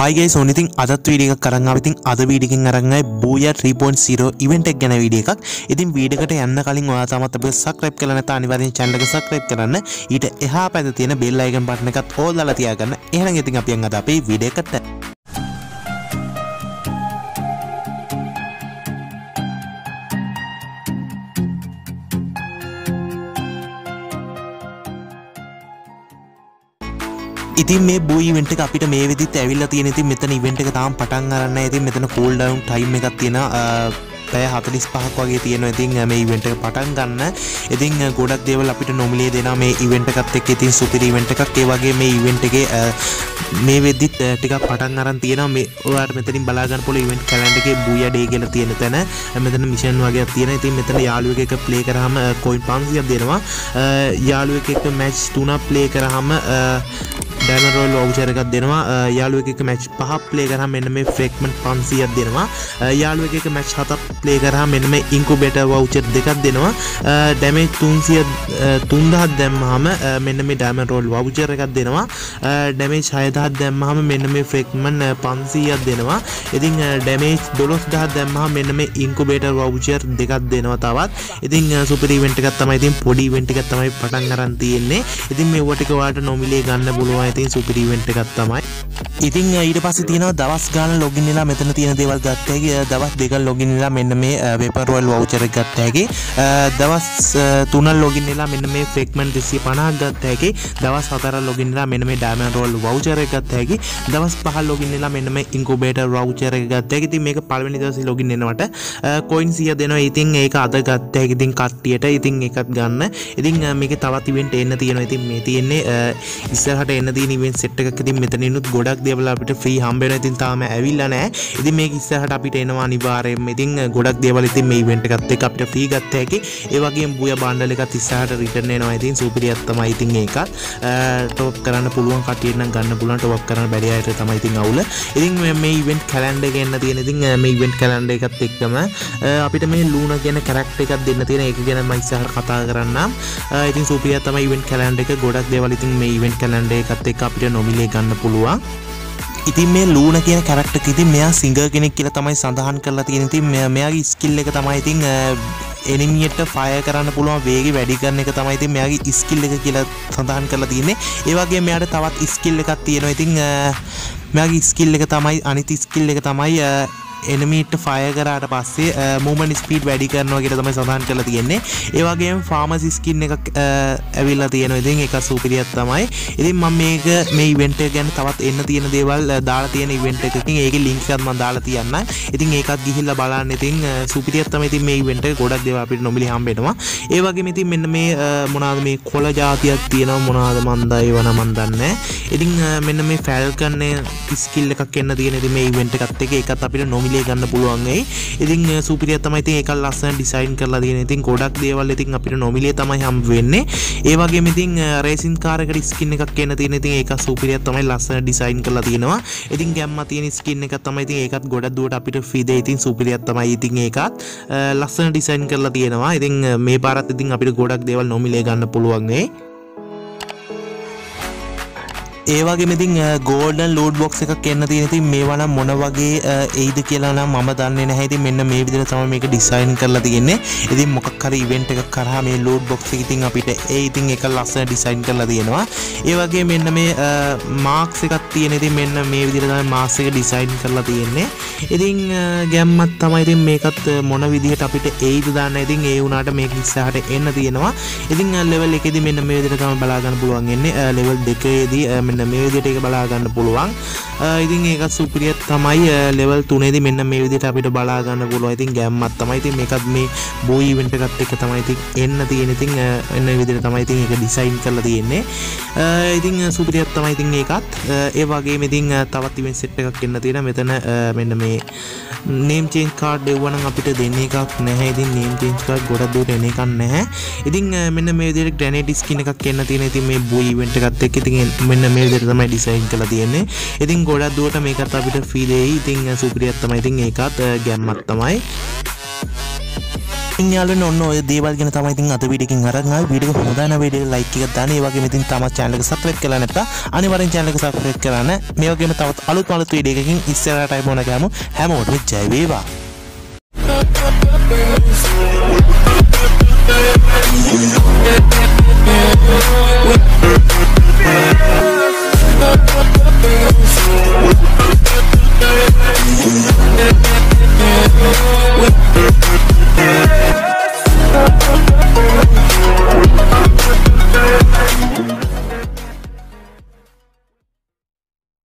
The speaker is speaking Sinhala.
Hi guys, so ඉතින් අදත් වීඩියෝ එකක් අරන් ආවා. ඉතින් අද වීඩියෝ එකෙන් අරන් ආවේ Booyah 3.0 event එක ගැන වීඩියෝ එකක්. ඉතින් වීඩියෝ එකට යන්න කලින් ඔයා තාමත් අපිට subscribe කරලා නැත්නම් අනිවාර්යෙන් channel එක subscribe කරන්න. ඊට එහා පැත්තේ තියෙන bell icon button එකත් all දාලා තියාගන්න. එහෙනම් ඉතින් අපි යන් අද අපේ වීඩියෝ එකට. ඉතින් මේ Booyah event එක අපිට මේ වෙදිත් ඇවිල්ලා තියෙන. ඉතින් මෙතන event එක තාම පටන් ගන්න නැහැ. ඉතින් මෙතන cool down time එකක් තියෙනවා. පැය 45ක් වගේ තියෙනවා. ඉතින් මේ event එක පටන් ගන්න. ඉතින් ගොඩක් දේවල් අපිට නොමිලේ දෙනවා මේ event එකත් එක්ක. ඉතින් සුපිරි event එකක්. ඒ වගේ මේ event එකේ මේ වෙදිත් ටිකක් පටන් අරන් තියෙනවා. මේ ඔයාලට මෙතනින් බලා ගන්න පුළුවන් event calendar එකේ Booyah day කියලා තියෙන තැන. මෙතන mission වගේක් තියෙනවා. ඉතින් මෙතන යාළුවෙක් එක්ක play කරාම coin 500ක් දෙනවා. යාළුවෙක් එක්ක match 3ක් play කරාම Diamond Royal voucher එකක් දෙනවා. යාළුවෙක් එක්ක match 5ක් play කරාම මෙන්න මේ fragment 500ක් දෙනවා. යාළුවෙක් එක්ක match 7ක් play කරාම මෙන්න මේ incubator voucher දෙකක් දෙනවා. damage 3000ක් දැම්මහම මෙන්න මේ Diamond Royal voucher එකක් දෙනවා. damage 6000ක් දැම්මහම මෙන්න මේ fragment 500ක් දෙනවා. ඉතින් damage 12000ක් දැම්මහම මෙන්න මේ incubator voucher දෙකක් දෙනවා තවත්. ඉතින් super event එකක් තමයි. ඉතින් පොඩි event එකක් තමයි පටන් ගන්න තියෙන්නේ. ඉතින් මේව ටික ඔයාලට නොමිලේ ගන්න පුළුවන්. ඉතින් සුපිරි event එකක් තමයි. ඉතින් ඊට පස්සේ තියෙනවා දවස් ගාන login වෙලා මෙතන තියෙන දේවල් ගත්ත හැකි. දවස් දෙකක් login වෙලා මෙන්න මේ Weapon Royal voucher එක ගත්ත හැකි. දවස් 3ක් login වෙලා මෙන්න මේ fragment 250ක් ගත්ත හැකි. දවස් 4ක් login වෙලා මෙන්න මේ Diamond Royal voucher එක ගත්ත හැකි. දවස් 5ක් login වෙලා මෙන්න මේ incubator voucher එක ගත්ත හැකි. ඉතින් මේක පළවෙනි දවසේ login වෙනවට coin 100 දෙනවා. ඉතින් ඒක අද ගත්ත හැකි. ඉතින් කට්ටියට ඉතින් ඒකත් ගන්න. ඉතින් මේකේ තවත් event එන්න තියෙනවා. ඉතින් මේ තියෙන්නේ ඉස්සරහට එන්න තියෙන event set එකක්. ඉතින් මෙතනිනුත් ගොඩක් දේවල් අපිට free හම්බ වෙනවා. ඉතින් තාම ඇවිල්ලා නැහැ. ඉතින් මේක ඉස්සරහට අපිට එනවා අනිවාර්යයෙන්ම. ඉතින් ගොඩක් දේවල් ඉතින් මේ event එකත් එක්ක අපිට free ගත්ත හැකි. ඒ වගේම Booyah bundle එකත් ඉස්සරහට return එනවා. ඉතින් සුපිරියක් තමයි. ඉතින් ඒකත් top කරන්න පුළුවන් කටියට නම් ගන්න පුළුවන්. top කරන්න බැරි අයට තමයි ඉතින් අවුල. ඉතින් මේ event calendar එක එන්න තියෙන. ඉතින් මේ event calendar එකත් එක්කම අපිට මේ Luna කියන character එකක් දෙන්න තියෙන. ඒක ගැන මම ඉස්සරහට කතා කරන්නම්. ඉතින් සුපිරියක් තමයි event calendar එක. ගොඩක් දේවල් ඉතින් මේ event calendar එකත් එක්ක අපිට නොමිලේ ගන්න පුළුවන්. ඉතින් මේ Luna කියන character එක ඉතින් මෙයා singer කෙනෙක් කියලා තමයි සඳහන් කරලා තියෙන්නේ. ඉතින් මෙයාගේ skill එක තමයි ඉතින් enemy එකට fire කරන්න පුළුවන් වේගය වැඩි කරන එක තමයි ඉතින් මෙයාගේ skill එක කියලා සඳහන් කරලා තියෙන්නේ. ඒ වගේම මෙයාට තවත් skill එකක් තියෙනවා. ඉතින් මෙයාගේ skill එක තමයි අනිත් skill එක තමයි enemy එකට fire කරාට පස්සේ movement speed වැඩි කරනවා කියලා තමයි සඳහන් කරලා තියෙන්නේ. ඒ වගේම pharmacy skin එකක් ඇවිල්ලා තියෙනවා. ඉතින් ඒක සුපිරියක් තමයි. ඉතින් මම මේ event එක ගැන තවත් එන්න තියෙන දේවල් දාලා තියෙන event එකකින් ඒකේ link එකත් මම දාලා තියන්නම්. ඉතින් ඒකත් ගිහිල්ලා බලන්න. ඉතින් සුපිරියක් තමයි. ඉතින් මේ event එක ගොඩක් දේවල් අපිට නොමිලේ හම්බ වෙනවා. ඒ වගේම ඉතින් මෙන්න මේ මොනවාද මේ කොළ జాතියක් තියෙනවා. මොනවාද මන් දයිවන මන් දන්නේ. ඉතින් මෙන්න මේ falcon skill එකක් එන්න තියෙන. ඉතින් මේ event එකත් එක්ක ඒකත් අපිට නොමිලේ ගන්න පුළුවන් වෙයි. ඉතින් සුපිරියක් තමයි. ඉතින් ඒක ලස්සන ඩිසයින් කරලා තියෙන. ඉතින් ගොඩක් දේවල් ඉතින් අපිට නොමිලේ තමයි හම්බ වෙන්නේ. ඒ වගේම ඉතින් රේසින් කාර් එකට ස්කින් එකක් එන්න තියෙන. ඉතින් ඒක සුපිරියක් තමයි. ලස්සන ඩිසයින් කරලා තියෙනවා. ඉතින් ගැම්මා තියෙන ස්කින් එකක් තමයි. ඉතින් ඒකත් ගොඩක් දුරට අපිට ෆ්‍රී දෙයි. ඉතින් සුපිරියක් තමයි. ඉතින් ඒකත් ලස්සන ඩිසයින් කරලා තියෙනවා. ඉතින් මේ පාරත් ඉතින් අපිට ගොඩක් දේවල් නොමිලේ ගන්න පුළුවන් වෙයි. ඒ වගේම ඉතින් golden loot box එකක් එන්න තියෙන. ඉතින් මේවා නම් මොන වගේ එයිද කියලා නම් මම දන්නේ නැහැ. ඉතින් මෙන්න මේ විදිහට තමයි මේක ඩිසයින් කරලා තියෙන්නේ. ඉතින් මොකක් හරි event එකක් කරා මේ loot box එක ඉතින් අපිට ඉතින් ඒක ලස්සන ඩිසයින් කරලා තියෙනවා. ඒ වගේ මෙන්න මේ marks එකක් තියෙන. ඉතින් මෙන්න මේ විදිහට තමයි marks එක ඩිසයින් කරලා තියෙන්නේ. ඉතින් ගැම්මත් තමයි. ඉතින් මේකත් මොන විදිහට අපිට එයිද දාන්න. ඉතින් ඒ වුණාට මේක ඉස්සරහට එන්න තියෙනවා. ඉතින් level 1 දී මෙන්න මේ විදිහට තමයි බලා ගන්න පුළුවන් වෙන්නේ. level 2 දී මෙන්න මේ විදිහට ඒක බලා ගන්න පුළුවන්. ඉතින් ඒකත් සුපිරියක් තමයි. level 3 දී මෙන්න මේ විදිහට අපිට බලා ගන්න පුළුවන්. ඉතින් ගැම්මක් තමයි. ඉතින් මේකත් මේ Booyah event එකත් එක්ක තමයි ඉතින් එන්න තියෙන. ඉතින් එන්න විදිහට තමයි ඉතින් ඒක ඩිසයින් කරලා තියෙන්නේ. ඉතින් සුපිරියක් තමයි. ඉතින් ඒකත් ඒ වගේම ඉතින් තවත් event set එකක් එන්න තියෙනවා. මෙතන මෙන්න මේ name change card දෙවනම් අපිට දෙන්න එකක් නැහැ. ඉතින් name change card ගොඩක් දුරට එන එකක් නැහැ. ඉතින් මෙන්න මේ විදිහට granite skin එකක් එන්න තියෙනවා. ඉතින් මේ Booyah event එකත් එක්ක ඉතින් මෙන්න මේ විදිහට තමයි ඩිසයින් කරලා තියෙන්නේ. ඉතින් ගොඩක් දුරට මේකත් අපිට ෆ්‍රී දෙයි. ඉතින් සුපිරියක් තමයි. ඉතින් ඒකත් ගැම්මක් තමයි. ඉතින් යාළුවනේ ඔන්න ඔය දේවල් ගැන තමයි ඉතින් අද වීඩියෝ එකකින් අරන් ආවේ. වීඩියෝ එක හොඳ නම් වීඩියෝ එක ලයික් එකක් දාන්න. ඒ වගේම ඉතින් තාම channel එක subscribe කරලා නැත්නම් අනිවාර්යෙන් channel එක subscribe කරන්න. මේ වගේම තවත් අලුත් වීඩියෝ එකකින් ඉස්සරහට ආයෙ මොන ගමු. හැමෝටම ජය වේවා.